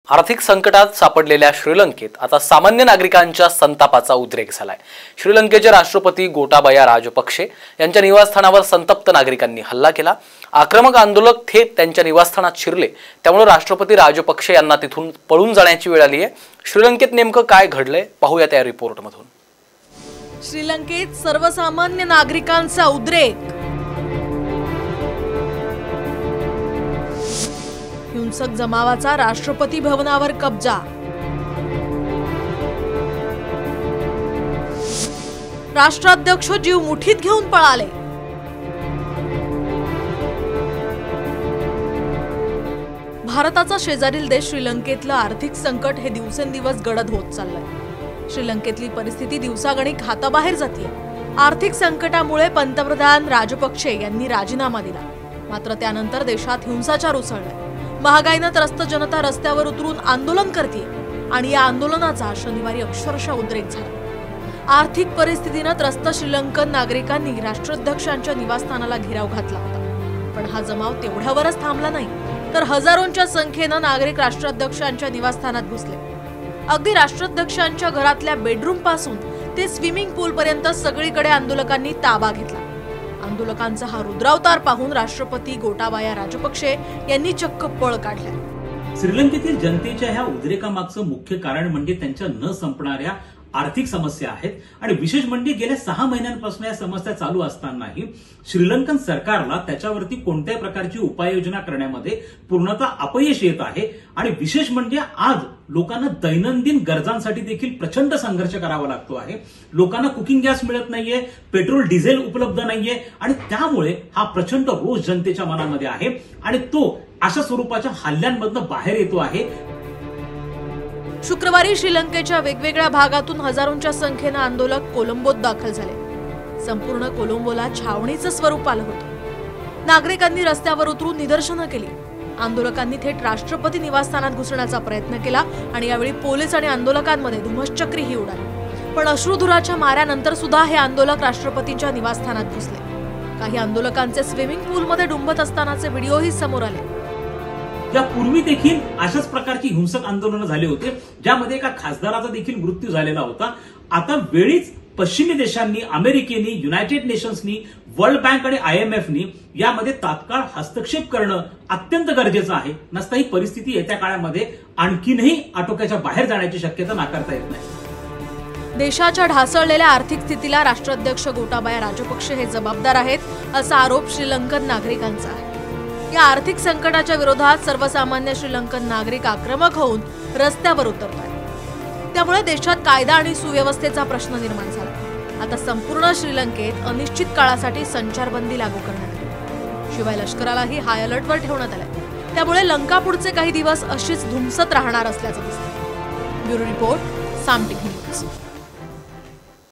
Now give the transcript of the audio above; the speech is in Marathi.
आर्थिक संकटात सापडलेल्या श्रीलंकेत आता सामान्य नागरिकांच्या संतापाचा उद्रेक झालाय। श्रीलंकेचे राष्ट्रपती गोटाबाया राजपक्षे यांच्या निवासस्थानावर संतप्त नागरिकांनी हल्ला केला। आक्रमक आंदोलक थेट त्यांच्या निवासस्थानात शिरले, त्यामुळे राष्ट्रपती राजपक्षे यांना तिथून पळून जाण्याची वेळ आली आहे। श्रीलंकेत नेमकं काय घडलंय पाहूया त्या रिपोर्टमधून। श्रीलंकेत सर्वसामान्य नागरिकांचा उद्रेक, हिंसक जमावाचा राष्ट्रपती भवनावर कब्जा, राष्ट्राध्यक्ष जीव मुठीत घेऊन पळाले। भारताचा शेजारील देश श्रीलंकेतलं आर्थिक संकट हे दिवसेंदिवस गडद होत चाललंय। श्रीलंकेतली परिस्थिती दिवसागणिक हाताबाहेर जाते। आर्थिक संकटामुळे पंतप्रधान राजपक्षे यांनी राजीनामा दिला, मात्र त्यानंतर देशात हिंसाचार उसळला। महागाईनं त्रस्त जनता रस्त्यावर उतरून आंदोलन करते आणि या आंदोलनाचा शनिवारी अक्षरशः उद्रेक झाला। आर्थिक परिस्थितीनं त्रस्त श्रीलंकन नागरिकांनी राष्ट्राध्यक्षांच्या निवासस्थानाला घेराव घातला होता, पण हा जमाव तेवढ्यावरच थांबला नाही, तर हजारोंच्या संख्येनं नागरिक राष्ट्राध्यक्षांच्या निवासस्थानात घुसले। अगदी राष्ट्राध्यक्षांच्या घरातल्या बेडरूम पासून ते स्विमिंग पूल पर्यंत सगळीकडे आंदोलकांनी ताबा घेतला। आंदोलकांचा हा रुद्रावतार पाहून राष्ट्रपती गोटाबाया राजपक्षे यांनी चक्क पळ काढला। श्रीलंकेतील जनतेच्या ह्या उद्रेकामागचं मुख्य कारण म्हणजे त्यांच्या न संपणाऱ्या आर्थिक समस्या आहेत आणि विशेष म्हणजे गेल्या 6 महिन्यांपासून या समस्या चालू असतानाही श्रीलंकन सरकारला त्याच्यावरती कोणत्याही प्रकारची उपाययोजना करण्यामध्ये पूर्णतः अपयश येत आहे। आणि विशेष म्हणजे आज लोकांना दैनंदिन गरजांसाठी देखील प्रचंड संघर्ष करावा लागतो आहे। लोकांना कुकिंग गॅस मिळत नाहीये, पेट्रोल डिझेल उपलब्ध नाहीये आणि त्यामुळे हा प्रचंड रोष जनतेच्या मनामध्ये आहे आणि तो अशा स्वरूपाच्या हल्ल्यांमधनं बाहेर येतो आहे। शुक्रवारी श्रीलंकेच्या वेगवेगळ्या भागातून हजारोंच्या संख्येनं आंदोलक कोलंबोत दाखल झाले। संपूर्ण कोलंबोला छावणीचं स्वरूप आलं होतं। नागरिकांनी रस्त्यावर उतरून निदर्शनं केली। आंदोलकांनी थेट राष्ट्रपती निवासस्थानात घुसण्याचा प्रयत्न केला आणि यावेळी पोलीस आणि आंदोलकांमध्ये धुमश्चक्रीही उडाली। पण अश्रुधुराच्या माऱ्यानंतर सुद्धा हे आंदोलक राष्ट्रपतींच्या निवासस्थानात घुसले। काही आंदोलकांचे स्विमिंग पूलमध्ये डुंबत असतानाचे व्हिडिओही समोर आले। यापूर्वी देखील अशाच प्रकारची हिंसक आंदोलनं झाली होते, ज्यामध्ये एका खासदाराचा देखील मृत्यू झालेला होता। आता वेळीच पश्चिमी देशांनी, अमेरिकेने, युनायटेड नेशन्सनी, वर्ल्ड बँक आणि IMFनी यामध्ये तात्काळ हस्तक्षेप करणं अत्यंत गरजेचं आहे। नसता ही परिस्थिती येत्या काळामध्ये आणखीनही आटोक्याच्या बाहेर जाण्याची शक्यता नाकारता येत नाही। देशाच्या ढासळलेल्या आर्थिक स्थितीला राष्ट्राध्यक्ष गोटाबाया राजपक्षे हे जबाबदार आहेत असा आरोप श्रीलंकन नागरिकांचा आहे। या आर्थिक संकटाच्या विरोधात सर्वसामान्य श्रीलंकन नागरिक आक्रमक होऊन रस्त्यावर उतरत आहेत। त्यामुळे देशात कायदा आणि सुव्यवस्थेचा प्रश्न निर्माण झाला। आता संपूर्ण श्रीलंकेत अनिश्चित काळासाठी संचारबंदी लागू करण्यात आली। शिवाय लष्करालाही हाय अलर्टवर ठेवण्यात आले। त्यामुळे लंका पुढचे काही दिवस अशीच धुमसत राहणार असल्याचं दिसतं। Bureau report, Saam TV news.